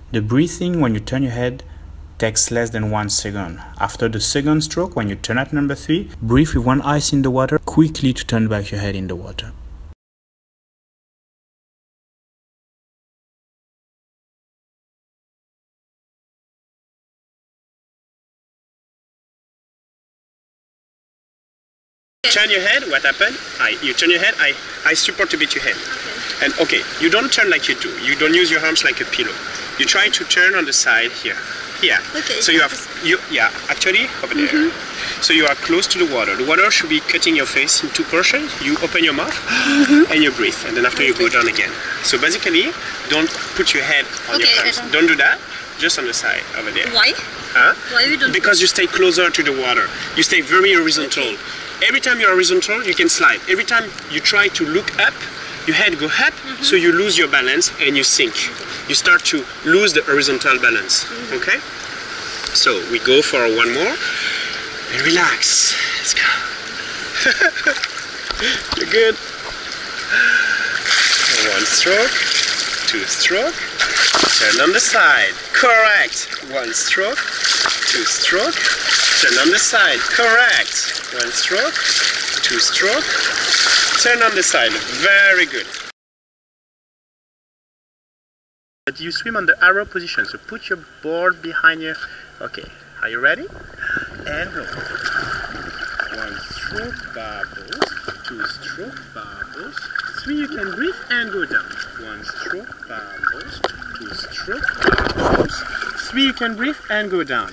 The breathing when you turn your head takes less than 1 second. After the second stroke, when you turn at number 3, breathe with one eye in the water quickly to turn back your head in the water. Turn your head, what happened? You turn your head, I support a bit your head. And okay, you don't turn like you do. You don't use your arms like a pillow. You try to turn on the side here. Here. Okay. So actually over there. So you are close to the water. The water should be cutting your face in 2 portions. You open your mouth and you breathe, and then after you go down again. So basically, don't put your head on your arms. Don't do that. Just on the side over there. Why? Huh? Why you don't? Because you stay closer to the water. You stay very horizontal. Okay. Every time you're horizontal, you can slide. Every time you try to look up, your head go up, so you lose your balance and you sink. You start to lose the horizontal balance. Okay? So we go for one more and relax. Let's go. You're good. 1 stroke, 2 stroke, turn on the side. Correct. 1 stroke, 2 stroke, turn on the side. Correct. 1 stroke, 2 stroke, turn on the side. Very good. But you swim on the arrow position, so put your board behind you. Okay, are you ready? And go. 1 stroke, bubbles, 2 stroke, bubbles, 3 you can breathe and go down. 1 stroke, bubbles, 2 stroke, bubbles, 3 you can breathe and go down.